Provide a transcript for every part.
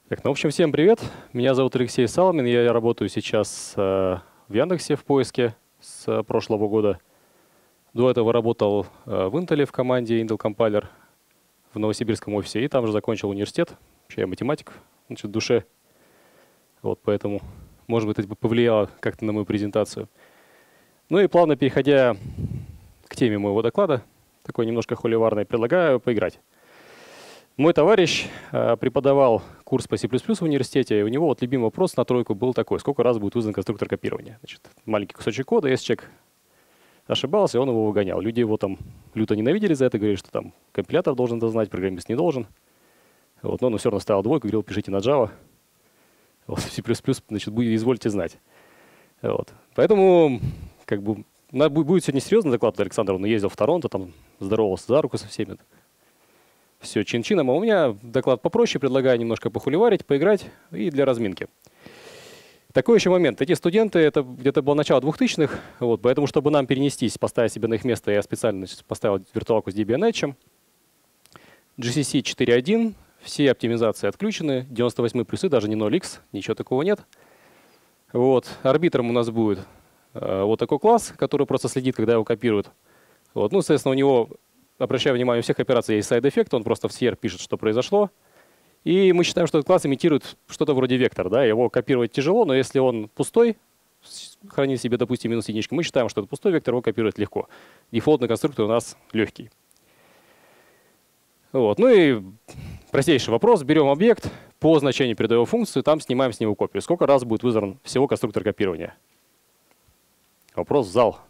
Так, ну, в общем, всем привет. Меня зовут Алексей Салмин. Я работаю сейчас в Яндексе в поиске с прошлого года. До этого работал в Intel в команде Intel Compiler в новосибирском офисе. И там же закончил университет. Вообще я математик, значит, в душе. Вот поэтому, может быть, это повлияло как-то на мою презентацию. Ну и плавно переходя к теме моего доклада, такой немножко холиварный, предлагаю поиграть. Мой товарищ преподавал курс по C++ в университете, и у него вот любимый вопрос на тройку был такой: сколько раз будет вызван конструктор копирования? Значит, маленький кусочек кода, если человек ошибался, он его выгонял. Люди его там люто ненавидели за это, говорили, что там компилятор должен это знать, программист не должен. Вот, но он все равно ставил двойку, говорил, пишите на Java. Вот, C++, значит, извольте знать. Вот. Поэтому как бы, будет сегодня серьезный доклад. Александр, он ездил в Торонто, там здоровался за руку со всеми. Все чин-чином, а у меня доклад попроще, предлагаю немножко похуливарить, поиграть и для разминки. Такой еще момент. Эти студенты, это где-то было начало 2000-х, вот, поэтому, чтобы нам перенестись, поставить себе на их место, я специально поставил виртуалку с Debian Edge. GCC 4.1, все оптимизации отключены, 98 плюсы, даже не 0x, ничего такого нет. Вот. Арбитром у нас будет вот такой класс, который просто следит, когда его копируют. Вот. Ну, соответственно, у него, обращаю внимание, у всех операций есть сайд-эффект, он просто в CR пишет, что произошло. И мы считаем, что этот класс имитирует что-то вроде вектор. Да? Его копировать тяжело, но если он пустой, хранит себе, допустим, минус единичку, мы считаем, что это пустой вектор, его копировать легко. Дефолтный конструктор у нас легкий. Вот. Ну и простейший вопрос. Берем объект, по значению передаем функцию, там снимаем с него копию. Сколько раз будет вызван всего конструктор копирования? Вопрос в зал.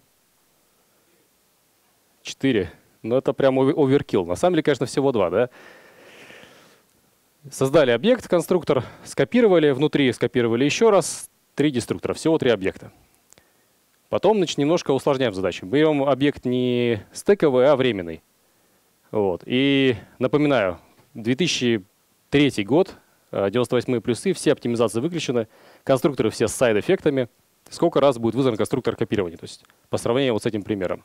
4. Ну это прям оверкилл. На самом деле, конечно, всего 2, да? Создали объект, конструктор, скопировали, внутри скопировали еще раз, 3 деструктора, всего 3 объекта. Потом, значит, немножко усложняем задачу. Берем объект не стековый, а временный. Вот. И напоминаю, 2003 год, 98 плюсы, все оптимизации выключены, конструкторы все с сайд-эффектами. Сколько раз будет вызван конструктор копирования? То есть по сравнению вот с этим примером.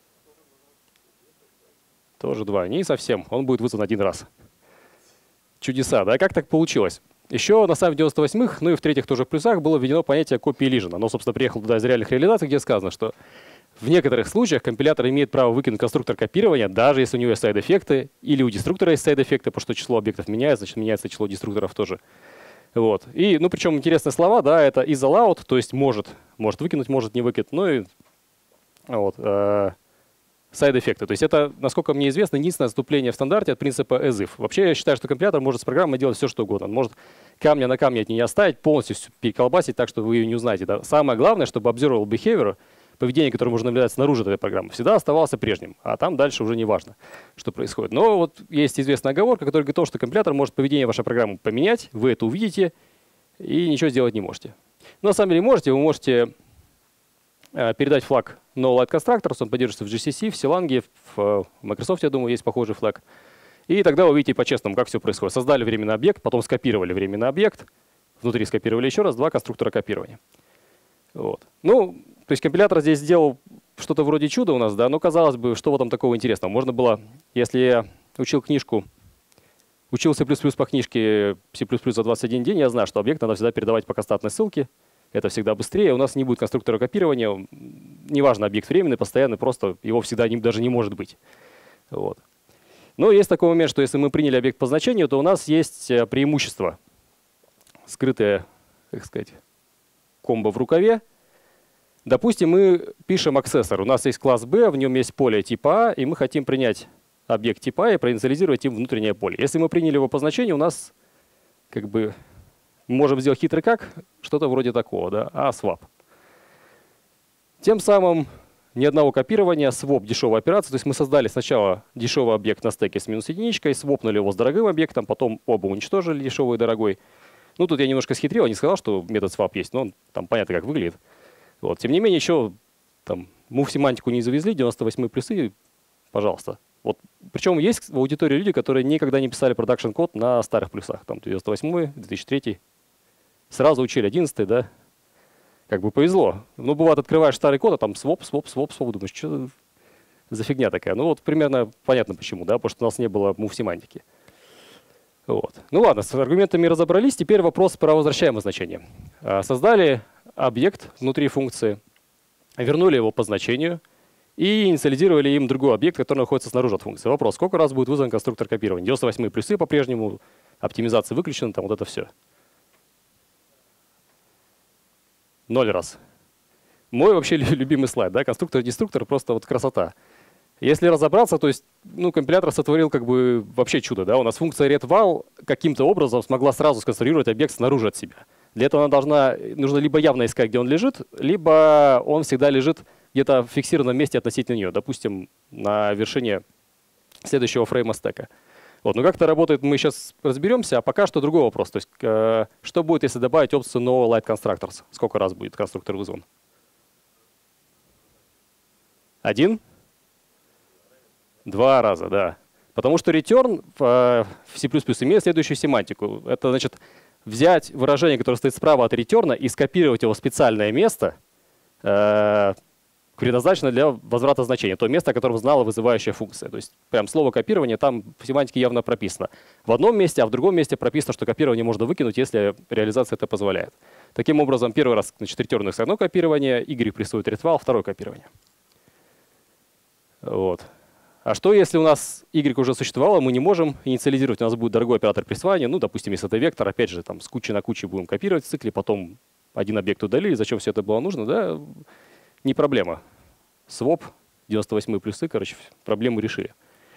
Тоже 2. Не совсем. Он будет вызван 1 раз. Чудеса, да? Как так получилось? Еще на самом 98-х, ну и в-третьих тоже в плюсах, было введено понятие копии лижена. Оно, собственно, приехало туда из реальных реализаций, где сказано, что в некоторых случаях компилятор имеет право выкинуть конструктор копирования, даже если у него есть сайд-эффекты, или у деструктора есть сайд-эффекты, потому что число объектов меняется, значит, меняется число деструкторов тоже. Вот. И, ну, причем интересные слова, да, это is allowed, то есть может выкинуть, может не выкинуть. Ну и вот. Сайд-эффекты. То есть это, насколько мне известно, единственное отступление в стандарте от принципа as if. Вообще я считаю, что компилятор может с программой делать все, что угодно. Он может камня на камне от нее оставить, полностью переколбасить так, что вы ее не узнаете. Да? Самое главное, чтобы observable behavior, поведение, которое можно наблюдать снаружи этой программы, всегда оставался прежним. А там дальше уже не важно, что происходит. Но вот есть известная оговорка, которая говорит о том, что компилятор может поведение вашей программы поменять, вы это увидите и ничего сделать не можете. Но на самом деле можете, вы можете передать флаг NoLight Constructors, он поддерживается в GCC, в Silang, в Microsoft, я думаю, есть похожий флаг. И тогда вы увидите по-честному, как все происходит. Создали временный объект, потом скопировали временный объект, внутри скопировали еще раз, 2 конструктора копирования. Вот. Ну, то есть компилятор здесь сделал что-то вроде чуда у нас, да, но казалось бы, что в этом такого интересного. Можно было, если я учил книжку, учил C++ по книжке C++ за 21 день, я знаю, что объект надо всегда передавать по константной ссылке. Это всегда быстрее. У нас не будет конструктора копирования. Неважно, объект временный, постоянный, просто его всегда даже не может быть. Вот. Но есть такой момент, что если мы приняли объект по значению, то у нас есть преимущество. Скрытое, как сказать, комбо в рукаве. Допустим, мы пишем аксессор. У нас есть класс B, в нем есть поле типа А, и мы хотим принять объект типа А и проинициализировать им внутреннее поле. Если мы приняли его по значению, у нас как бы можем сделать хитрый как, что-то вроде такого, да, swap. Тем самым ни одного копирования, своп дешевая операция. То есть мы создали сначала дешевый объект на стеке с минус единичкой, свопнули его с дорогим объектом, потом оба уничтожили, дешевый и дорогой. Ну тут я немножко схитрил, я не сказал, что метод swap есть, но он там понятно, как выглядит. Вот. Тем не менее, еще там move-семантику не завезли, 98 плюсы, пожалуйста. Вот. Причем есть в аудитории люди, которые никогда не писали продакшн код на старых плюсах. Там 98, 2003. Сразу учили 11, да? Как бы повезло. Ну, бывает, открываешь старый код, а там своп, думаешь, что за фигня такая? Ну, вот примерно понятно почему, да? Потому что у нас не было move-семантики. Вот. Ну ладно, с аргументами разобрались. Теперь вопрос про возвращаемое значение. Создали объект внутри функции, вернули его по значению и инициализировали им другой объект, который находится снаружи от функции. Вопрос, сколько раз будет вызван конструктор копирования? 98 плюсы по-прежнему, оптимизация выключена, там вот это все. 0 раз. Мой вообще любимый слайд, да, конструктор-деструктор, просто вот красота. Если разобраться, то есть, ну, компилятор сотворил как бы вообще чудо, да, у нас функция readval каким-то образом смогла сразу сконструировать объект снаружи от себя. Для этого нужно либо явно искать, где он лежит, либо он всегда лежит где-то в фиксированном месте относительно нее, допустим, на вершине следующего фрейма стека. Вот, но как это работает, мы сейчас разберемся, а пока что другой вопрос. То есть, что будет, если добавить опцию no light constructors? Сколько раз будет конструктор вызван? 1? 2 раза, да. Потому что return в C++ имеет следующую семантику. Это значит взять выражение, которое стоит справа от return, и скопировать его в специальное место, предназначенное для возврата значения. То место, о котором знала вызывающая функция. То есть прям слово копирование там в семантике явно прописано. В одном месте, а в другом месте прописано, что копирование можно выкинуть, если реализация это позволяет. Таким образом, первый раз, значит, return одно копирование, y присвоит readval, второе копирование. Вот. А что, если у нас y уже существовало, мы не можем инициализировать, у нас будет дорогой оператор присваивания, ну, допустим, если это вектор, опять же, там с кучи на куче будем копировать в цикле, потом один объект удалили, зачем все это было нужно, да, не проблема. Своп, 98 плюсы, короче, проблему решили.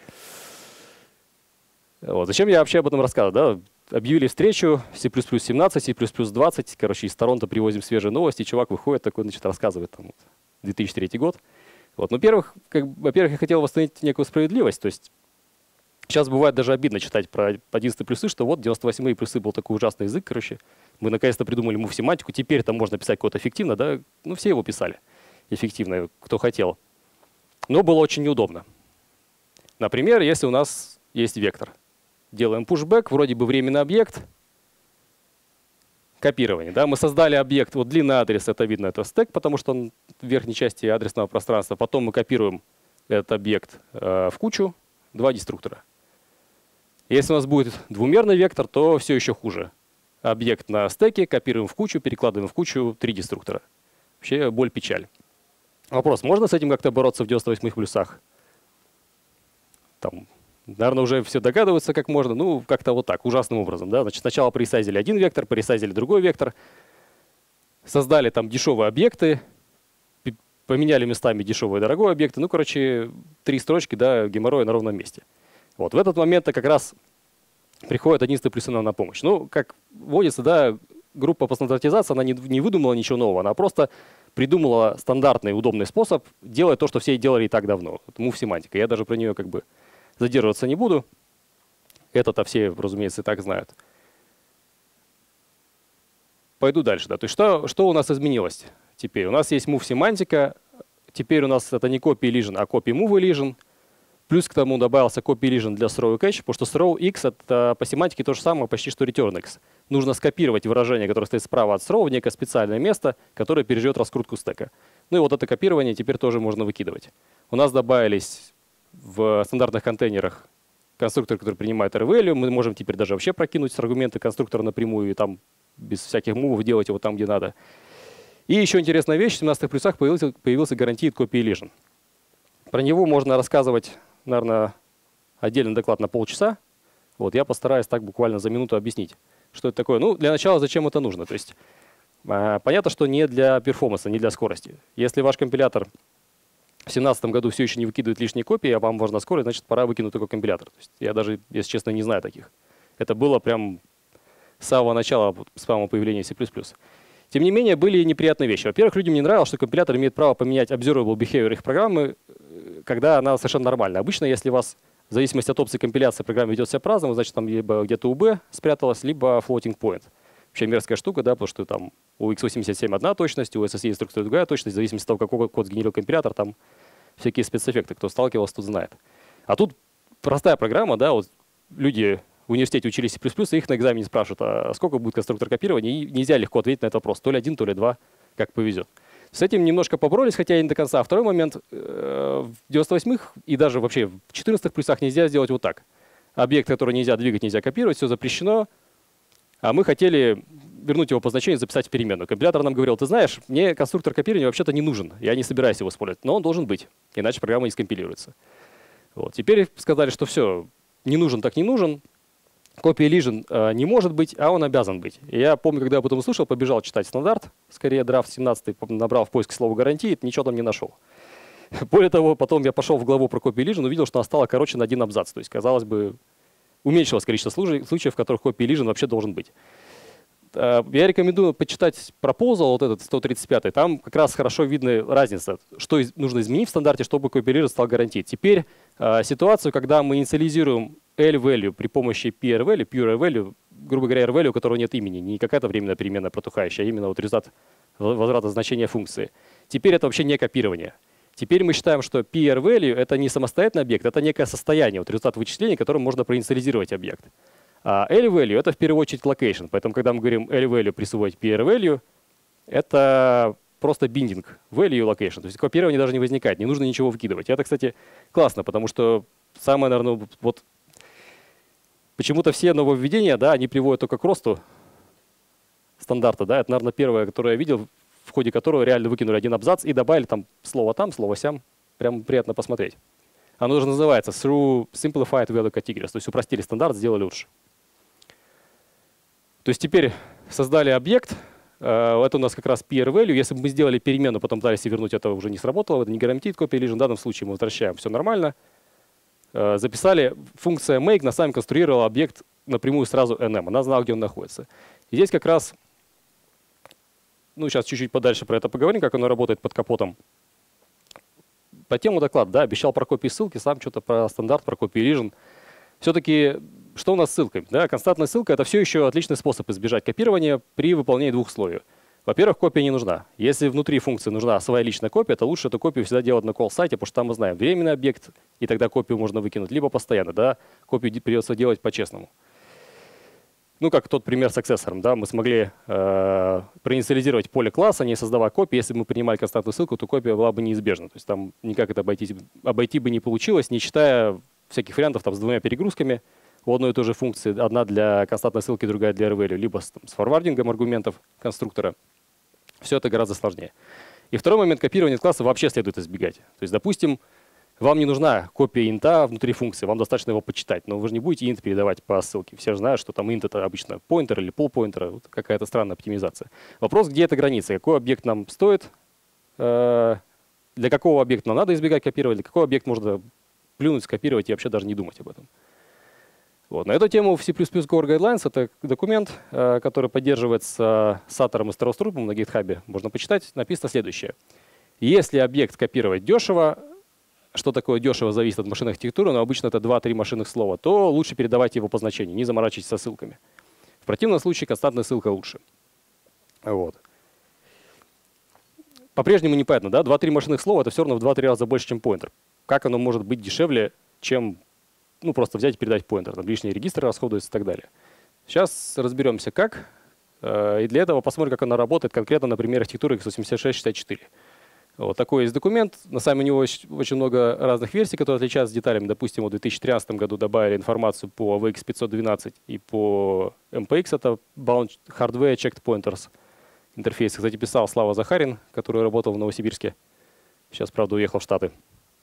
Вот. Зачем я вообще об этом рассказываю, да? Объявили встречу, C++ 17, C++ 20, короче, из Торонто привозим свежие новости, чувак выходит такой, значит, рассказывает, там, 2003 год. Вот. Ну, во-первых, я хотел восстановить некую справедливость. То есть сейчас бывает даже обидно читать про 11 плюсы, что вот 98 плюсы был такой ужасный язык, короче. Мы наконец-то придумали мув-семантику, теперь там можно писать код эффективно, да? Ну, все его писали эффективно, кто хотел. Но было очень неудобно. Например, если у нас есть вектор. Делаем pushback, вроде бы временный объект, копирование. Да? Мы создали объект, вот длинный адрес, это видно, это стек, потому что он в верхней части адресного пространства. Потом мы копируем этот объект в кучу, 2 деструктора. Если у нас будет двумерный вектор, то все еще хуже. Объект на стеке, копируем в кучу, перекладываем в кучу, 3 деструктора. Вообще боль-печаль. Вопрос, можно с этим как-то бороться в 98 плюсах? Там, наверное, уже все догадываются, как можно. Ну, как-то вот так, ужасным образом. Да? Значит, сначала пресайзили один вектор, пресайзили другой вектор. Создали там дешевые объекты, поменяли местами дешевые и дорогие объекты. Ну, короче, 3 строчки, да, геморроя на ровном месте. Вот в этот момент как раз приходит 11 плюсы нам на помощь. Ну, как водится, да, группа по стандартизации, она не выдумала ничего нового, она просто придумала стандартный удобный способ делать то, что все делали и так давно. Мув-семантика. Я даже про нее как бы задерживаться не буду. Это-то все, разумеется, и так знают. Пойду дальше. Да. То есть что у нас изменилось теперь? У нас есть move-семантика. Теперь у нас это не copy elision, а copy move elision. Плюс к тому добавился copy elision для throw и catch, потому что throw x это по семантике то же самое, почти что return x. Нужно скопировать выражение, которое стоит справа от throw, в некое специальное место, которое переживет раскрутку стека. Ну и вот это копирование теперь тоже можно выкидывать. У нас добавились в стандартных контейнерах конструктор, который принимает R-value. Мы можем теперь даже вообще прокинуть аргументы конструктора напрямую и там без всяких мувов делать его там, где надо. И еще интересная вещь, в 17 плюсах появился guaranteed copy elision. Про него можно рассказывать, наверное, отдельный доклад на полчаса. Вот, я постараюсь так буквально за минуту объяснить, что это такое. Ну, для начала, зачем это нужно? То есть понятно, что не для перформанса, не для скорости. Если ваш компилятор в 2017 году все еще не выкидывает лишние копии, а вам важна скорость, значит, пора выкинуть такой компилятор. То есть я даже, если честно, не знаю таких. Это было прям с самого начала, с самого появления C++. Тем не менее, были неприятные вещи. Во-первых, людям не нравилось, что компилятор имеет право поменять observable behavior их программы, когда она совершенно нормальна. Обычно, если у вас в зависимости от опции компиляции программа ведет себя по-разному, значит, там либо где-то UB спряталась, либо floating point. Вообще мерзкая штука, да, потому что там у x87 одна точность, у SSE инструкции другая точность, в зависимости от того, какой код сгенерил компилятор, там всякие спецэффекты. Кто сталкивался, тот знает. А тут простая программа, да, вот люди в университете учились C++, и их на экзамене спрашивают, а сколько будет конструктор копирования, и нельзя легко ответить на этот вопрос. То ли 1, то ли 2, как повезет. С этим немножко поборолись, хотя и не до конца. Второй момент, в 98-х и даже вообще в 14 плюсах нельзя сделать вот так. объект, который нельзя двигать, нельзя копировать, все запрещено, а мы хотели вернуть его по значению, записать в переменную. Компилятор нам говорил, ты знаешь, мне конструктор копирования вообще-то не нужен, я не собираюсь его использовать, но он должен быть, иначе программа не скомпилируется. Вот. Теперь сказали, что все, не нужен так не нужен, копия лижен не может быть, а он обязан быть. И я помню, когда я об этом услышал, побежал читать стандарт, скорее драфт 17, набрал в поиске слово гарантии, ничего там не нашел. Более того, потом я пошел в главу про копию лижен, увидел, что она стала короче на один абзац. То есть, казалось бы, уменьшилось количество случаев, в которых копия лижен вообще должен быть. Я рекомендую почитать proposal, вот этот 135-й. Там как раз хорошо видна разница, что нужно изменить в стандарте, чтобы копия лижен стал гарантией. Теперь ситуацию, когда мы инициализируем L-value при помощи PR-value, pure value, грубо говоря, R-value, у которого нет имени, не какая-то временная переменная протухающая, а именно вот результат возврата значения функции. Теперь это вообще не копирование. Теперь мы считаем, что PR-value — это не самостоятельный объект, это некое состояние, вот результат вычисления, которым можно проинициализировать объект. А L-value — это в первую очередь location. Поэтому, когда мы говорим L-value присвоить PR-value, это просто биндинг value location. То есть копирование даже не возникает, не нужно ничего вкидывать. И это, кстати, классно, потому что самое, наверное, вот почему-то все нововведения, да, они приводят только к росту стандарта. Да? Это, наверное, первое, которое я видел, в ходе которого реально выкинули один абзац и добавили там слово там, слово сям. Прям приятно посмотреть. Оно даже называется Through Simplified Value Categories. То есть упростили стандарт, сделали лучше. То есть теперь создали объект. Это у нас как раз PR-value. Если бы мы сделали перемену, потом пытались вернуть, это уже не сработало. Это не гарантиет копия лишь. В данном случае мы возвращаем, все нормально. Записали, функция make на самом конструировала объект напрямую сразу nm. Она знала, где он находится. И здесь как раз, ну сейчас чуть-чуть подальше про это поговорим, как оно работает под капотом. По тему доклада, да, обещал про копии ссылки, сам что-то про стандарт, про копии лижен. Все-таки, что у нас с ссылкой? Да, константная ссылка — это все еще отличный способ избежать копирования при выполнении двух условий. Во-первых, копия не нужна. Если внутри функции нужна своя личная копия, то лучше эту копию всегда делать на call-сайте, потому что там мы знаем временный объект, и тогда копию можно выкинуть, либо постоянно, да, копию придется делать по-честному. Ну, как тот пример с аксессором, да, мы смогли проинициализировать поле класса, не создавая копии. Если бы мы принимали константную ссылку, то копия была бы неизбежна. То есть там никак это обойти бы не получилось, не считая всяких вариантов там, с двумя перегрузками у одной и той же функции. Одна для константной ссылки, другая для R-value, либо с форвардингом аргументов конструктора. Все это гораздо сложнее. И второй момент — копирования класса вообще следует избегать. То есть, допустим, вам не нужна копия инта внутри функции, вам достаточно его почитать, но вы же не будете int передавать по ссылке. Все же знают, что там int — это обычно pointer или полpointer, вот какая-то странная оптимизация. Вопрос, где эта граница, какой объект нам стоит, для какого объекта нам надо избегать копировать, для какого объекта можно плюнуть, скопировать и вообще даже не думать об этом. Вот. На эту тему в C++ Core Guidelines, это документ, который поддерживается Саттером и Страуструпом на GitHub, можно почитать, написано следующее. Если объект копировать дешево, что такое дешево, зависит от машинной архитектуры, но обычно это 2-3 машинных слова, то лучше передавайте его по значению, не заморачивайтесь со ссылками. В противном случае константная ссылка лучше. Вот. По-прежнему непонятно, да? 2-3 машинных слова — это все равно в 2-3 раза больше, чем поинтер. Как оно может быть дешевле, чем просто взять и передать поинтер? Там лишние регистры расходуются и так далее. Сейчас разберемся, как. И для этого посмотрим, как она работает конкретно на примере архитектуры x86-64. Вот такой есть документ. На самом деле у него очень много разных версий, которые отличаются деталями. Допустим, в 2013 году добавили информацию по AVX 512 и по MPX, это Bound Hardware Checked Pointers интерфейс. Кстати, писал Слава Захарин, который работал в Новосибирске. Сейчас, правда, уехал в Штаты.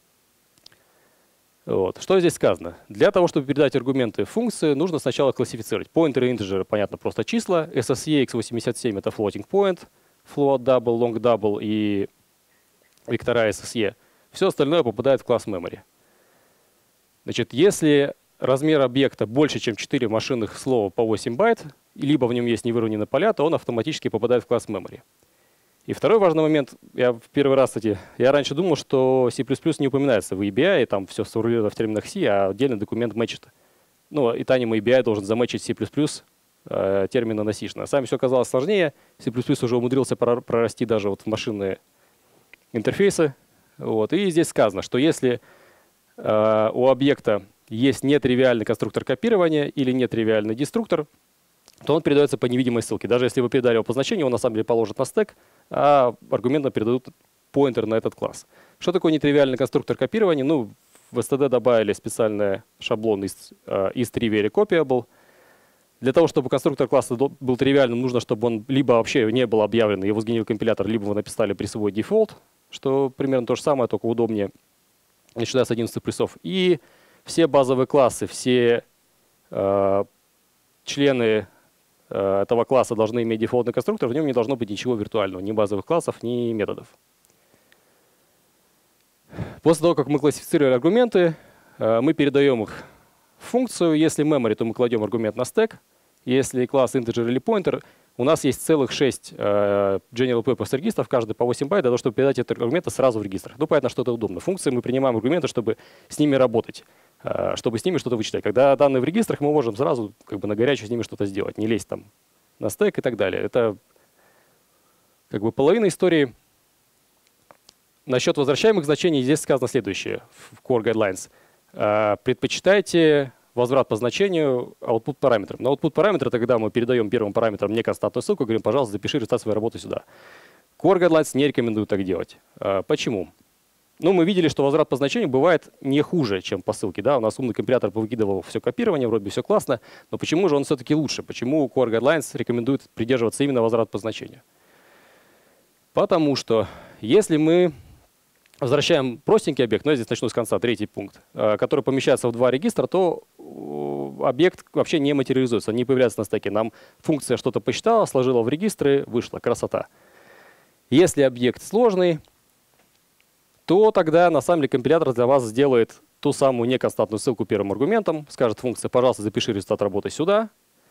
Вот. Что здесь сказано? Для того, чтобы передать аргументы функции, нужно сначала классифицировать. Поинтеры и интеджеры, понятно, просто числа. SSE x87 — это floating point, float double, long double и вектора SSE. Все остальное попадает в класс memory. Значит, если размер объекта больше, чем 4 машинных слова по 8 байт, либо в нем есть невыровненные поля, то он автоматически попадает в класс memory. И второй важный момент, я в первый раз, кстати, я раньше думал, что C++ не упоминается в EBI, и там все сформулировано в терминах C, а отдельный документ мэчит. Ну, и Танем EBI должен заметчить C++ термины на C. На самом деле все оказалось сложнее. C++ уже умудрился прорасти даже вот в машинные интерфейсы. Вот. И здесь сказано, что если у объекта есть нетривиальный конструктор копирования или нетривиальный деструктор, то он передается по невидимой ссылке. Даже если вы передали его по значению, он на самом деле положит на стек, а аргументно передадут поинтер на этот класс. Что такое нетривиальный конструктор копирования? Ну, в std добавили специальный шаблон is trivially copyable. Для того, чтобы конструктор класса был тривиальным, нужно, чтобы он либо вообще не был объявлен, его сгенерил компилятор, либо вы написали при свой дефолт, что примерно то же самое, только удобнее, начиная с 11 плюсов. И все базовые классы, все члены этого класса должны иметь дефолтный конструктор, в нем не должно быть ничего виртуального, ни базовых классов, ни методов. После того, как мы классифицировали аргументы, мы передаем их в функцию. Если memory, то мы кладем аргумент на стек. Если класс integer или pointer, у нас есть целых 6 general purpose регистров, каждый по 8 байт, для того, чтобы передать эти аргументы сразу в регистр. Ну, понятно, что это удобно. Функции мы принимаем аргументы, чтобы с ними работать, чтобы с ними что-то вычитать. Когда данные в регистрах, мы можем сразу как бы на горячую с ними что-то сделать, не лезть там на стек и так далее. Это как бы половина истории. Насчет возвращаемых значений здесь сказано следующее в Core Guidelines. Предпочитайте возврат по значению output параметрам. Но output параметр — это когда мы передаем первым параметрам неконстантную ссылку, говорим, пожалуйста, запиши результат своей работы сюда. Core Guidelines не рекомендуют так делать. Почему? Ну, мы видели, что возврат по значению бывает не хуже, чем по ссылке. Да? У нас умный компилятор повыкидывал все копирование, вроде бы все классно, но почему же он все-таки лучше? Почему Core Guidelines рекомендует придерживаться именно возврат по значению? Потому что если мы возвращаем простенький объект, но я здесь начну с конца, третий пункт, который помещается в два регистра, то объект вообще не материализуется, не появляется на стеке. Нам функция что-то посчитала, сложила в регистры, вышла. Красота. Если объект сложный, то тогда на самом деле компилятор для вас сделает ту самую неконстантную ссылку первым аргументом, скажет функции, пожалуйста, запиши результат работы сюда,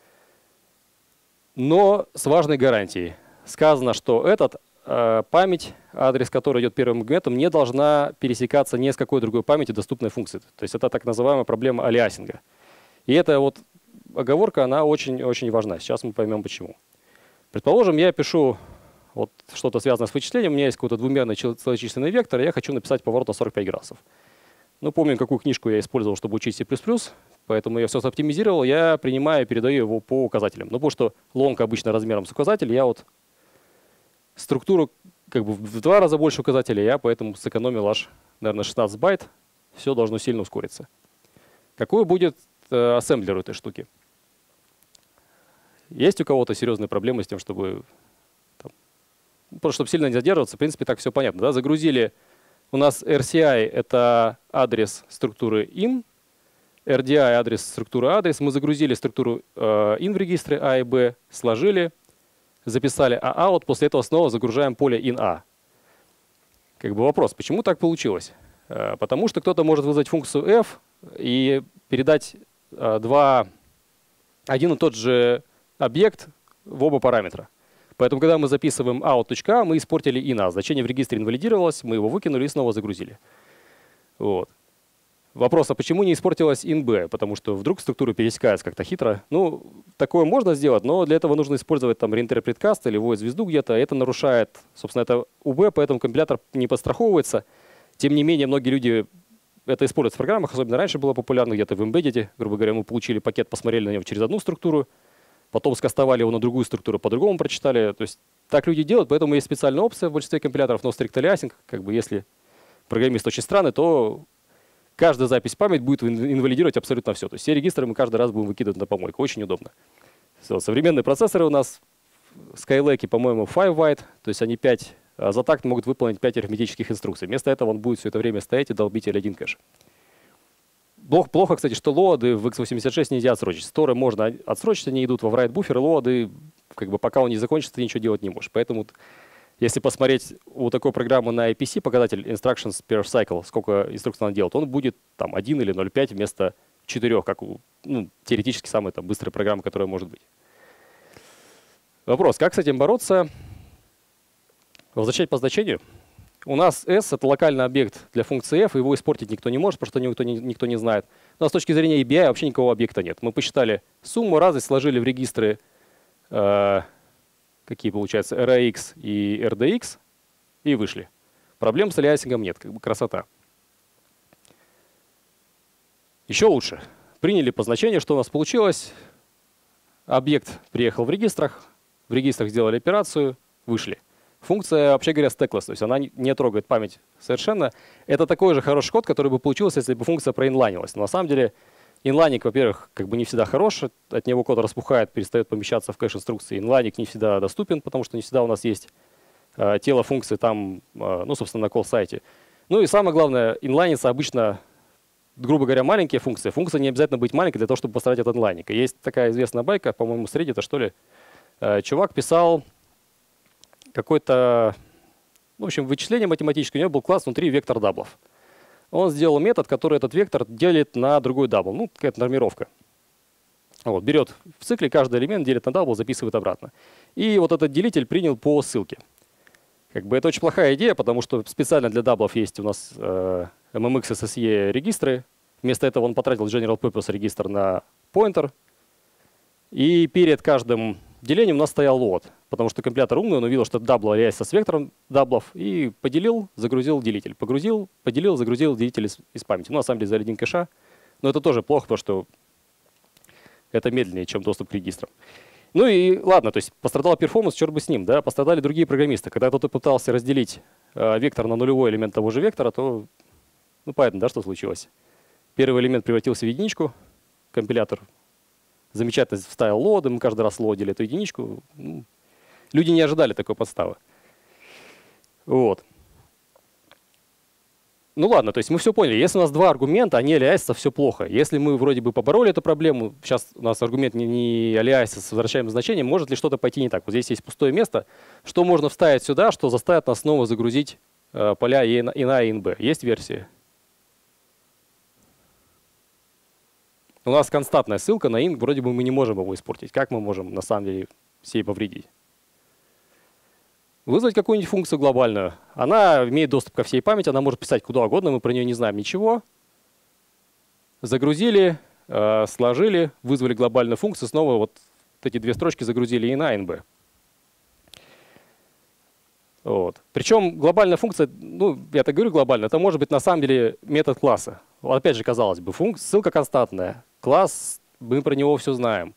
но с важной гарантией. Сказано, что этот память, адрес, который идет первым аргументом, не должна пересекаться ни с какой другой памятью доступной функции. То есть это так называемая проблема алиасинга. И эта вот оговорка, она очень-очень важна. Сейчас мы поймем, почему. Предположим, я пишу вот что-то связанное с вычислением, у меня есть какой-то двумерный целочисленный вектор, и я хочу написать поворот на 45 градусов. Ну, помню, какую книжку я использовал, чтобы учить C++, поэтому я все оптимизировал, я принимаю и передаю его по указателям. Ну, потому что long обычно размером с указатель, я вот структуру как бы в 2 раза больше указателей, я поэтому сэкономил аж, наверное, 16 байт. Все должно сильно ускориться. Какой будет ассемблер этой штуки? Есть у кого-то серьезные проблемы с тем, чтобы просто чтобы сильно не задерживаться? В принципе, так все понятно. Да? Загрузили. У нас RCI — это адрес структуры in, RDI — адрес структуры адрес. Мы загрузили структуру in в регистры A и B, сложили, записали out, после этого снова загружаем поле in-a. Как бы вопрос, почему так получилось? Потому что кто-то может вызвать функцию f и передать один и тот же объект в оба параметра. Поэтому, когда мы записываем out.a, мы испортили in-a. Значение в регистре инвалидировалось, мы его выкинули и снова загрузили. Вот. Вопрос, а почему не испортилась in-b? Потому что вдруг структура пересекается как-то хитро. Ну, такое можно сделать, но для этого нужно использовать там reinterpret cast или void звезду где-то. Это нарушает, собственно, это UB, поэтому компилятор не подстраховывается. Тем не менее, многие люди это используют в программах, особенно раньше было популярно где-то в embedded. Грубо говоря, мы получили пакет, посмотрели на него через одну структуру, потом скастовали его на другую структуру, по-другому прочитали. То есть так люди делают, поэтому есть специальная опция в большинстве компиляторов, но strict aliasing, как бы если программист очень странный, то каждая запись в память будет инвалидировать абсолютно все. То есть все регистры мы каждый раз будем выкидывать на помойку. Очень удобно. Все, современные процессоры у нас, Skylake, по-моему, 5 byte, то есть они 5 за такт могут выполнить 5 арифметических инструкций. Вместо этого он будет все это время стоять и долбить L1 кэш. Плохо, кстати, что лоады в x86 нельзя отсрочить. Сторы можно отсрочить, они идут во write буфер, и лоады, как бы, пока он не закончится, ты ничего делать не можешь. Поэтому, если посмотреть у такой программы на IPC, показатель instructions per cycle, сколько инструкций она делает, он будет там 1 или 0,5 вместо 4, как у теоретически самой там быстрой программы, которая может быть. Вопрос, как с этим бороться? Возвращать по значению. У нас S — это локальный объект для функции f, его испортить никто не может, потому что никто не знает. Но с точки зрения ABI вообще никакого объекта нет. Мы посчитали сумму, разность, сложили в регистры, какие получаются, RAX и RDX, и вышли. Проблем с алиасингом нет, как бы красота. Еще лучше. Приняли по значению, что у нас получилось. Объект приехал в регистрах сделали операцию, вышли. Функция, вообще говоря, stackless, то есть она не трогает память совершенно. Это такой же хороший код, который бы получился, если бы функция проинлайнилась. Но на самом деле инлайник, во-первых, как бы не всегда хорош, от него код распухает, перестает помещаться в кэш инструкции. Инлайник не всегда доступен, потому что не всегда у нас есть тело функции там, ну, собственно, на колл-сайте. Ну и самое главное, инлайнится обычно, грубо говоря, маленькие функции. Функция не обязательно быть маленькой для того, чтобы построить от инлайника. Есть такая известная байка, по-моему, с Reddit, что ли. Чувак писал какое-то, в общем, вычисление математическое. У него был класс внутри вектор даблов. Он сделал метод, который этот вектор делит на другой дабл. Ну, какая-то нормировка. Вот, берет в цикле каждый элемент, делит на дабл, записывает обратно. И вот этот делитель принял по ссылке. Как бы это очень плохая идея, потому что специально для даблов есть у нас MMX SSE регистры. Вместо этого он потратил General Purpose регистр на pointer. И перед каждым делением у нас стоял load, потому что компилятор умный, он увидел, что дабл является с вектором даблов, и поделил, загрузил делитель. Погрузил, поделил, загрузил делитель из памяти. Ну, на самом деле, за один кэша. Но это тоже плохо, потому что это медленнее, чем доступ к регистрам. Ну и ладно, то есть пострадал перформанс, черт бы с ним, да, пострадали другие программисты. Когда кто-то пытался разделить вектор на нулевой элемент того же вектора, то, ну, понятно, да, что случилось. Первый элемент превратился в единичку, компилятор замечательно вставил лоды, мы каждый раз лодили эту единичку. Ну, люди не ожидали такой подставы. Вот. Ну ладно, то есть мы все поняли. Если у нас два аргумента, они алиасятся, все плохо. Если мы вроде бы побороли эту проблему, сейчас у нас аргумент не алиасится с возвращаемым значением, может ли что-то пойти не так? Вот здесь есть пустое место. Что можно вставить сюда, что заставит нас снова загрузить поля ina и inb? Есть версии? У нас константная ссылка на in, вроде бы мы не можем его испортить. Как мы можем на самом деле сей повредить? Вызвать какую-нибудь функцию глобальную. Она имеет доступ ко всей памяти, она может писать куда угодно, мы про нее не знаем ничего. Загрузили, сложили, вызвали глобальную функцию, снова вот эти две строчки загрузили ina и inb. Вот. Причем глобальная функция, ну, я так говорю глобально, это может быть на самом деле метод класса. Вот опять же, казалось бы, ссылка константная. Класс, мы про него все знаем.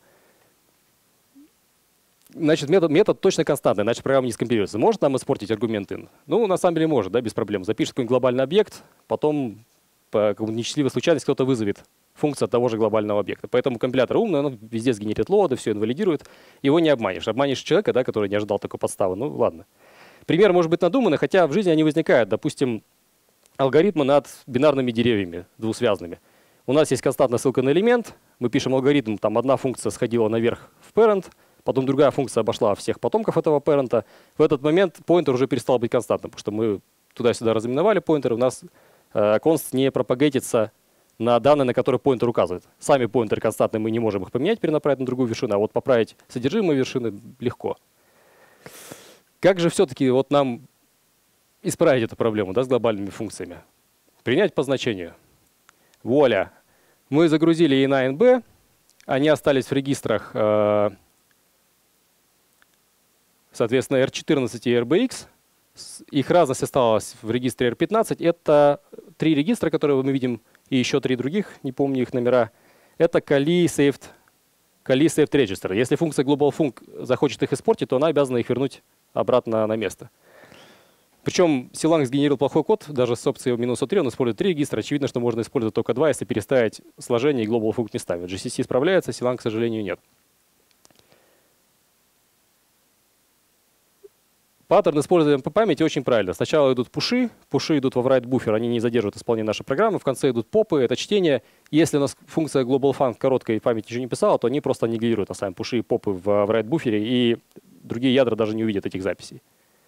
Значит, метод точно константный, иначе программа не скомпилируется. Может нам испортить аргумент in? Ну, на самом деле может, да, без проблем. Запишет какой-нибудь глобальный объект, потом по несчастливой случайности кто-то вызовет функцию от того же глобального объекта. Поэтому компилятор умный, он везде сгенерит лоды, все инвалидирует. Его не обманешь. Обманешь человека, да, который не ожидал такой подставы. Ну, ладно. Пример может быть надуманный, хотя в жизни они возникают. Допустим, алгоритмы над бинарными деревьями двусвязными. У нас есть константная ссылка на элемент, мы пишем алгоритм, там одна функция сходила наверх в parent, потом другая функция обошла всех потомков этого parent. В этот момент поинтер уже перестал быть константным, потому что мы туда-сюда разименовали поинтер, у нас const не пропагейтится на данные, на которые поинтер указывает. Сами поинтеры константные, мы не можем их поменять, перенаправить на другую вершину, а вот поправить содержимое вершины легко. Как же все-таки вот нам исправить эту проблему, да, с глобальными функциями? Принять по значению. Вуаля. Мы загрузили ina и inb, они остались в регистрах, соответственно, R14 и RBX. Их разность осталась в регистре R15. Это три регистра, которые мы видим, и еще три других, не помню их номера. Это Kali Saved Register. Если функция globalFunc захочет их испортить, то она обязана их вернуть обратно на место. Причем Silang сгенерил плохой код, даже с опцией -3 он использует 3 регистра. Очевидно, что можно использовать только 2, если переставить сложение и globalFunc местами. GCC справляется, Silang, к сожалению, нет. Паттерн используем по памяти очень правильно. Сначала идут пуши идут во write буфер, они не задерживают исполнение нашей программы. В конце идут попы, это чтение. Если у нас функция globalFunc короткой памяти ничего не писала, то они просто аннигилируют на самом пуши и попы в write буфере, и другие ядра даже не увидят этих записей.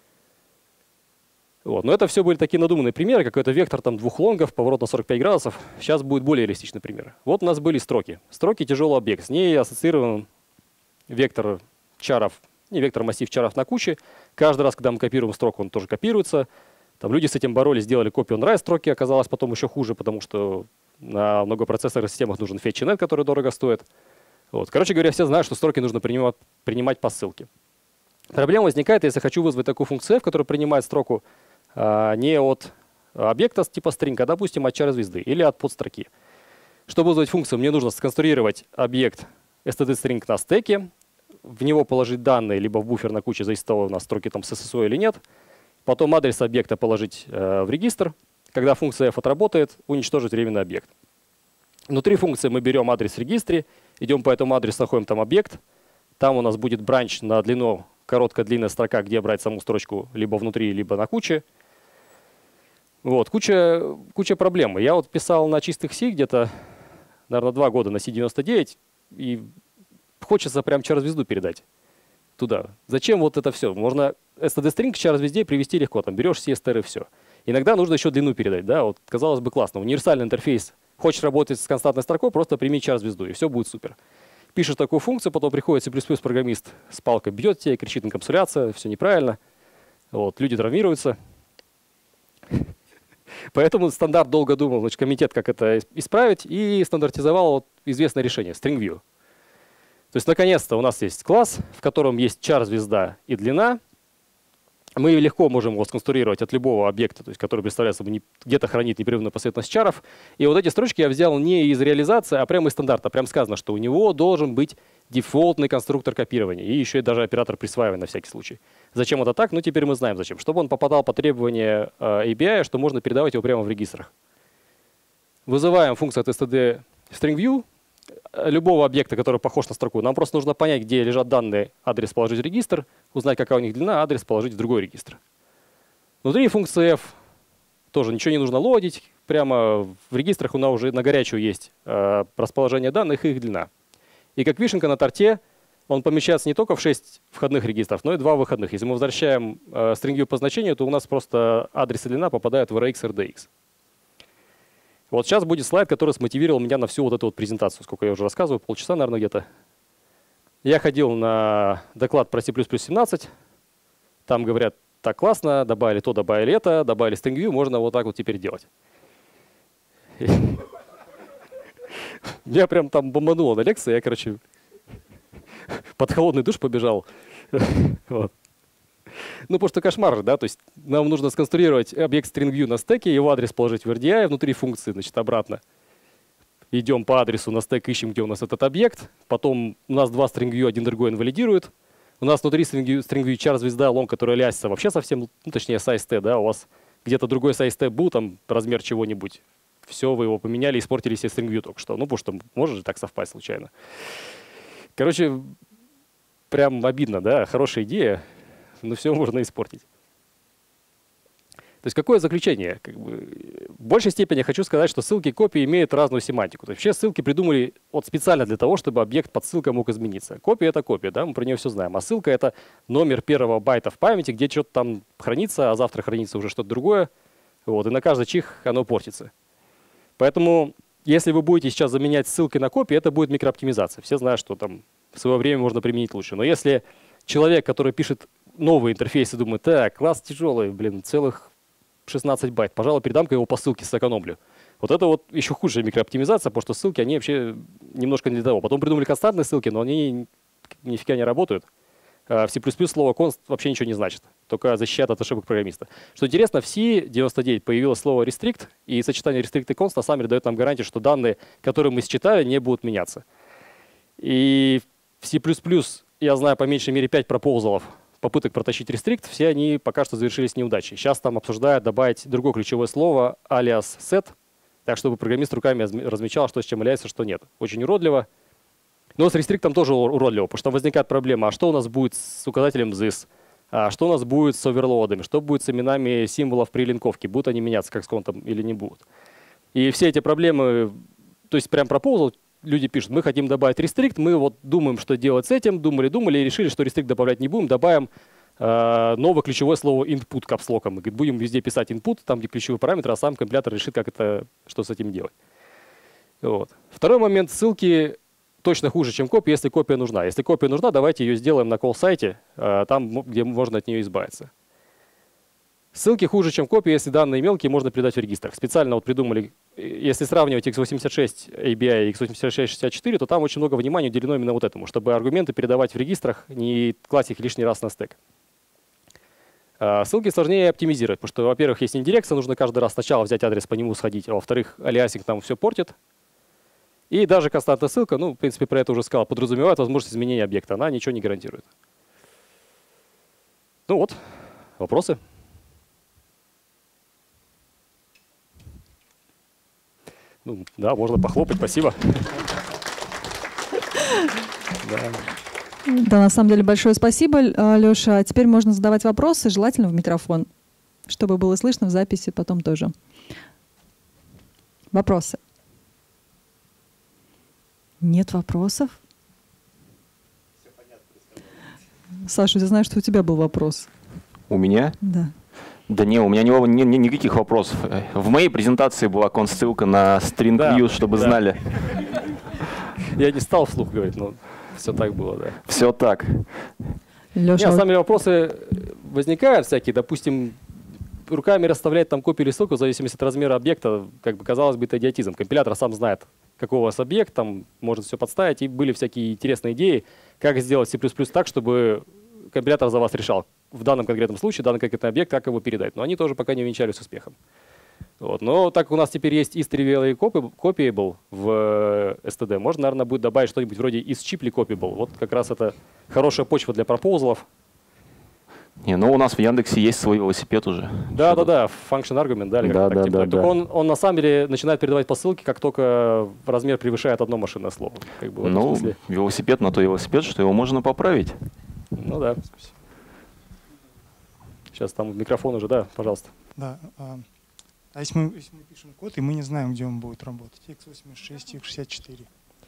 Вот. Но это все были такие надуманные примеры, какой-то вектор там двух лонгов, поворот на 45 градусов. Сейчас будет более реалистичный пример. Вот у нас были строки. Строки — тяжелый объект. С ней ассоциирован вектор чаров, не вектор массив чаров на куче. Каждый раз, когда мы копируем строку, он тоже копируется. Там люди с этим боролись, сделали копию on write строки, оказалось потом еще хуже, потому что на многопроцессорных системах нужен fetch-net, который дорого стоит. Вот. Короче говоря, все знают, что строки нужно принимать по ссылке. Проблема возникает, если хочу вызвать такую функцию f, которая принимает строку не от объекта типа string, а, допустим, от чара звезды или от подстроки. Чтобы вызвать функцию, мне нужно сконструировать объект std_string на стеке, в него положить данные, либо в буфер на куче, зависит от того, у нас строки там с SSO или нет. Потом адрес объекта положить в регистр. Когда функция f отработает, уничтожить временный объект. Внутри функции мы берем адрес в регистре, идем по этому адресу, находим там объект. Там у нас будет бранч на длину, короткая длинная строка, где брать саму строчку либо внутри, либо на куче. Вот, куча проблем. Я вот писал на чистых C где-то, наверное, 2 года на C99, и хочется прям char-звезду передать туда. Зачем вот это все? Можно std-string к char-звезде привести легко. Там берешь CSTR и все. Иногда нужно еще длину передать. Да? Вот, казалось бы, классно. Универсальный интерфейс. Хочешь работать с константной строкой, просто прими char-звезду, и все будет супер. Пишешь такую функцию, потом приходит C++-программист с палкой, бьет тебя, кричит инкапсуляция, все неправильно. Вот, люди травмируются. Поэтому стандарт долго думал, значит, комитет, как это исправить, и стандартизовал вот известное решение — StringView. То есть, наконец-то, у нас есть класс, в котором есть char-звезда и длина. Мы легко можем его сконструировать от любого объекта, то есть, который представляет собой где-то хранит непрерывную последовательность чаров. И вот эти строчки я взял не из реализации, а прямо из стандарта. Прям сказано, что у него должен быть дефолтный конструктор копирования и еще и даже оператор присваивания на всякий случай. Зачем это так? Ну, теперь мы знаем зачем. Чтобы он попадал по требованию API, что можно передавать его прямо в регистрах. Вызываем функцию от std StringView любого объекта, который похож на строку. Нам просто нужно понять, где лежат данные, адрес положить в регистр, узнать, какая у них длина, адрес положить в другой регистр. Внутри функции f тоже ничего не нужно лодить. Прямо в регистрах у нас уже на горячую есть расположение данных и их длина. И как вишенка на торте, он помещается не только в 6 входных регистров, но и 2 выходных. Если мы возвращаем StringView по значению, то у нас просто адрес и длина попадают в RX, RDX. Вот сейчас будет слайд, который смотивировал меня на всю вот эту вот презентацию. Сколько я уже рассказываю, полчаса, наверное, где-то. Я ходил на доклад про C++17. Там говорят, так классно, добавили то, добавили это, добавили StringView, можно вот так вот теперь делать. Меня прям там бомбануло на лекции, я, короче, под холодный душ побежал. Ну, потому что кошмар же, да, то есть нам нужно сконструировать объект StringView на стеке, его адрес положить в RDI внутри функции, значит, обратно. Идем по адресу на стек, ищем, где у нас этот объект. Потом у нас 2 StringView, один другой инвалидирует. У нас внутри StringView char-звезда, лонг, которая лясится вообще совсем, ну, точнее, size-t, да, у вас где-то другой size-t был, там размер чего-нибудь. Все, вы его поменяли, испортили себе StringView только что. Ну, потому что может же так совпасть случайно. Короче, прям обидно, да, хорошая идея. Но все можно испортить. То есть какое заключение? В большей степени я хочу сказать, что ссылки и копии имеют разную семантику. То есть вообще ссылки придумали вот специально для того, чтобы объект под ссылкой мог измениться. Копия — это копия, да, мы про нее все знаем. А ссылка — это номер первого байта в памяти, где что-то там хранится, а завтра хранится уже что-то другое. Вот, и на каждый чих оно портится. Поэтому если вы будете сейчас заменять ссылки на копии, это будет микрооптимизация. Все знают, что там в свое время можно применить лучше. Но если человек, который пишет новые интерфейсы, думает, так, класс тяжелый, блин, целых 16 байт, пожалуй, передам-ка его по ссылке, сэкономлю. Вот это вот еще худшая микрооптимизация, потому что ссылки, они вообще немножко не для того. Потом придумали константные ссылки, но они нифига не работают. В C++ слово const вообще ничего не значит, только защищает от ошибок программиста. Что интересно, в C99 появилось слово restrict, и сочетание restrict и const на самом деле дает нам гарантию, что данные, которые мы считали, не будут меняться. И в C++ я знаю по меньшей мере 5 пропозалов, попыток протащить restrict, все они пока что завершились неудачей. Сейчас там обсуждают добавить другое ключевое слово, alias set, так чтобы программист руками размечал, что с чем является, что нет. Очень уродливо. Но с restrict тоже уродливо, потому что там возникает проблема, а что у нас будет с указателем this, а что у нас будет с оверлоадами, что будет с именами символов при линковке, будут они меняться как с контом или не будут. И все эти проблемы, то есть прям proposal, люди пишут, мы хотим добавить restrict, мы вот думаем, что делать с этим, думали и решили, что restrict добавлять не будем, добавим новое ключевое слово input капслоком. Мы будем везде писать input, там где ключевой параметр, а сам компилятор решит, что с этим делать. Вот. Второй момент, ссылки точно хуже, чем копия, если копия нужна. Если копия нужна, давайте ее сделаем на call-сайте, там, где можно от нее избавиться. Ссылки хуже, чем копии, если данные мелкие, можно передать в регистрах. Специально вот придумали, если сравнивать x86 ABI и x86-64, то там очень много внимания уделено именно вот этому, чтобы аргументы передавать в регистрах, не класть их лишний раз на стек. Ссылки сложнее оптимизировать, потому что, во-первых, есть индирекция, нужно каждый раз сначала взять адрес, по нему сходить, а во-вторых, алиасинг там все портит. И даже константная ссылка, ну, в принципе, про это уже сказал, подразумевает возможность изменения объекта. Она ничего не гарантирует. Ну вот, вопросы? Ну, да, можно похлопать, спасибо. Да, на самом деле большое спасибо, Леша. А теперь можно задавать вопросы, желательно в микрофон, чтобы было слышно в записи потом тоже. Вопросы? Нет вопросов? Саша, я знаю, что у тебя был вопрос. У меня? Да. Да не, у меня никаких вопросов. В моей презентации была конст-ссылка на string views, чтобы знали. Я не стал вслух говорить, но все так было, да. Все так. Леша, На самом деле вопросы возникают всякие. Допустим, руками расставлять там копию или ссылку в зависимости от размера объекта, как бы казалось бы, это идиотизм. Компилятор сам знает, какой у вас объект, там может все подставить. И были всякие интересные идеи, как сделать C++ так, чтобы компилятор за вас решал в данном конкретном случае, данный конкретный объект, как его передать. Но они тоже пока не увенчались успехом. Вот. Но так как у нас теперь есть isTrivial и copyable в std, можно, наверное, будет добавить что-нибудь вроде isChiply copyable. Вот как раз это хорошая почва для пропозалов. Не, ну у нас в Яндексе есть свой велосипед уже. Да, function argument, да, или как так, типа. Только он на самом деле начинает передавать посылки, как только размер превышает одно машинное слово. Как бы, ну, велосипед на то велосипед, что его можно поправить. Ну да. Сейчас там микрофон уже, да, пожалуйста. Да. А если мы пишем код, и мы не знаем, где он будет работать? x86, x64.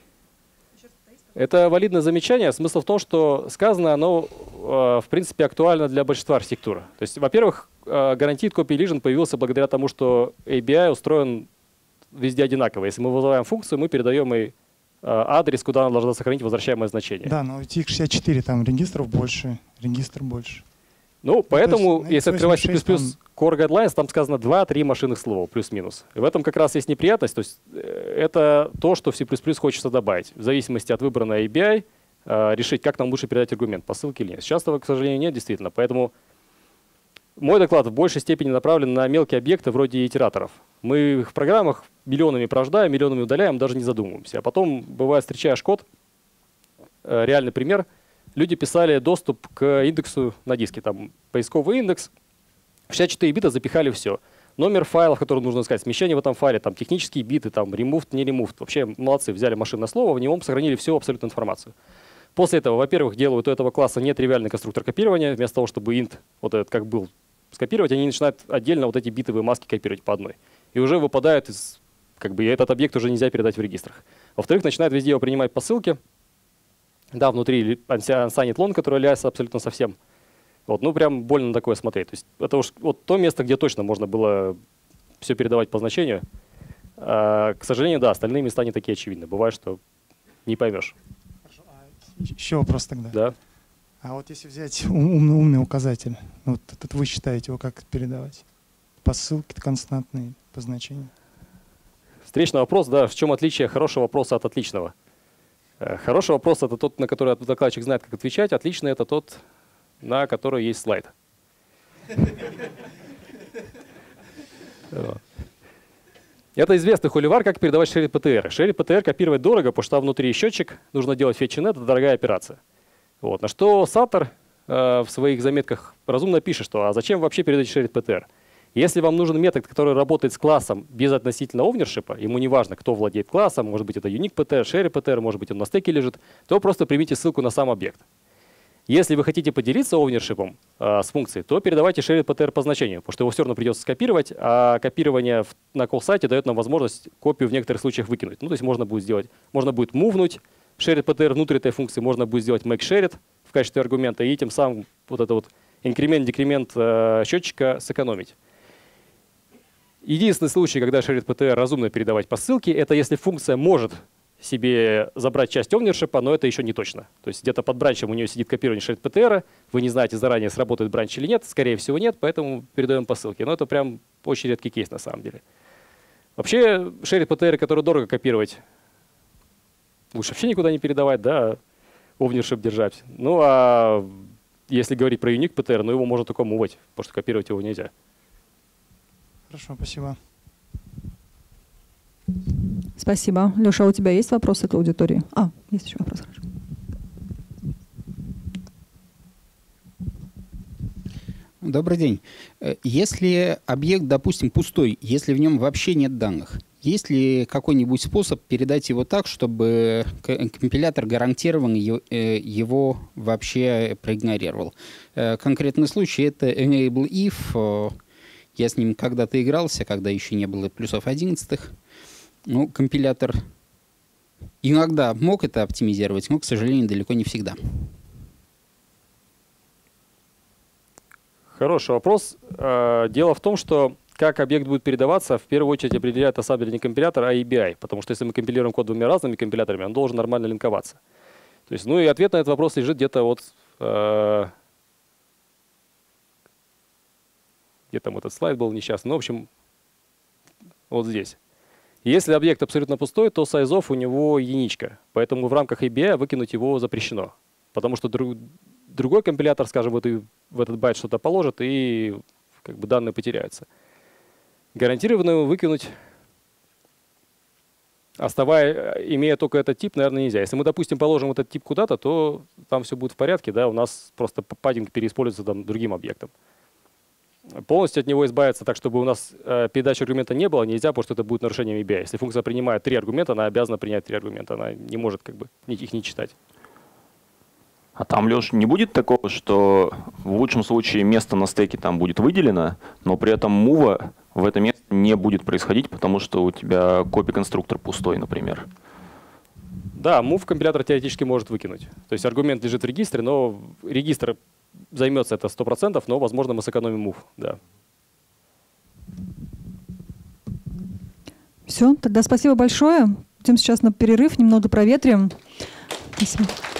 Это валидное замечание. Смысл в том, что сказано оно, в принципе, актуально для большинства архитектур. То есть, во-первых, гарантийный copy elision появился благодаря тому, что ABI устроен везде одинаково. Если мы вызываем функцию, мы передаем ей адрес, куда она должна сохранить возвращаемое значение. Да, но x64 там регистров больше, регистр больше. Ну, поэтому, есть, если открывать C++ там... Core Guidelines, там сказано 2-3 машинных слова, плюс-минус. И в этом как раз есть неприятность. То есть это то, что в C++ хочется добавить. В зависимости от выбранной ABI решить, как нам лучше передать аргумент, по ссылке или нет. Сейчас этого, к сожалению, нет, действительно. Поэтому мой доклад в большей степени направлен на мелкие объекты вроде итераторов. Мы их в программах миллионами порождаем, миллионами удаляем, даже не задумываемся. А потом, бывает, встречаешь код, реальный пример, люди писали доступ к индексу на диске. Там поисковый индекс, в 64 бита запихали все. Номер файлов, который нужно искать, смещение в этом файле, там технические биты, там removed, не removed. Вообще молодцы, взяли машинное слово, в нем сохранили всю абсолютную информацию. После этого, во-первых, делают у этого класса нетривиальный конструктор копирования. Вместо того, чтобы int, вот этот как был, скопировать, они начинают отдельно вот эти битовые маски копировать по одной. И уже выпадают из, как бы, этот объект уже нельзя передать в регистрах. Во-вторых, начинают везде его принимать по ссылке. Да, внутри unsigned long, который ляется абсолютно совсем. Вот, ну, прям больно на такое смотреть. То есть это уж вот то место, где точно можно было все передавать по значению. К сожалению, да, остальные места не такие очевидны. Бывает, что не поймешь. Хорошо. Еще вопрос тогда. Да. А вот если взять умный указатель, вот этот вы считаете его как передавать? По ссылке константные, по значению? Встречный вопрос, да, в чем отличие хорошего вопроса от отличного? Хороший вопрос — это тот, на который докладчик знает, как отвечать. Отличный — это тот, на который есть слайд. Это известный холивар, как передавать shared PTR. Shared PTR копировать дорого, потому что внутри счетчик, нужно делать fetch net, это дорогая операция. Вот. На что Саттер в своих заметках разумно пишет, что а зачем вообще передать shared PTR? Если вам нужен метод, который работает с классом без относительно ownership, ему не важно, кто владеет классом, может быть это unique PTR, shared PTR, может быть он на стеке лежит, то просто примите ссылку на сам объект. Если вы хотите поделиться ownership с функцией, то передавайте shared PTR по значению, потому что его все равно придется скопировать, а копирование на call-сайте дает нам возможность копию в некоторых случаях выкинуть. Ну, то есть можно будет сделать, можно будет мувнуть shared PTR внутрь этой функции, можно будет сделать make shared в качестве аргумента и тем самым вот это вот инкремент-декремент счетчика сэкономить. Единственный случай, когда shared PTR разумно передавать по ссылке, это если функция может себе забрать часть ownership, но это еще не точно. То есть где-то под бранчем у нее сидит копирование shared PTR, вы не знаете заранее, сработает бранч или нет, скорее всего нет, поэтому передаем по ссылке. Но это прям очень редкий кейс на самом деле. Вообще shared PTR, который дорого копировать, лучше вообще никуда не передавать, да, ownership держать. Ну а если говорить про unique PTR, ну его можно только мувать, потому что копировать его нельзя. Хорошо, спасибо. Спасибо. Леша, а у тебя есть вопросы к аудитории? Есть еще вопрос. Хорошо. Добрый день. Если объект, допустим, пустой, если в нем вообще нет данных, есть ли какой-нибудь способ передать его так, чтобы компилятор гарантированно его вообще проигнорировал? Конкретный случай — это enable if. Я с ним когда-то игрался, когда еще не было плюсов 11. Ну, компилятор иногда мог это оптимизировать, но, к сожалению, далеко не всегда. Хороший вопрос. Дело в том, что как объект будет передаваться, в первую очередь определяет на самом деле не компилятор, а ABI. Потому что если мы компилируем код двумя разными компиляторами, он должен нормально линковаться. То есть, ну и ответ на этот вопрос лежит где-то вот... где там этот слайд был несчастный. Ну, в общем, вот здесь. Если объект абсолютно пустой, то size-of у него единичка. Поэтому в рамках ABI выкинуть его запрещено. Потому что другой компилятор, скажем, в этот байт что-то положит, и как бы данные потеряются. Гарантированно его выкинуть, имея только этот тип, наверное, нельзя. Если мы, допустим, положим этот тип куда-то, то там все будет в порядке, да, у нас просто паддинг переиспользуется там другим объектом. Полностью от него избавиться так, чтобы у нас передачи аргумента не было, нельзя, потому что это будет нарушением ABI. Если функция принимает 3 аргумента, она обязана принять 3 аргумента, она не может как бы их не читать. А там, Леш, не будет такого, что в лучшем случае место на стеке там будет выделено, но при этом мува в это место не будет происходить, потому что у тебя копи-конструктор пустой, например? Да, move компилятор теоретически может выкинуть. То есть аргумент лежит в регистре, но регистр займется это 100%, но, возможно, мы сэкономим move. Да. Все, тогда спасибо большое. Идем сейчас на перерыв, немного проветрим. Спасибо.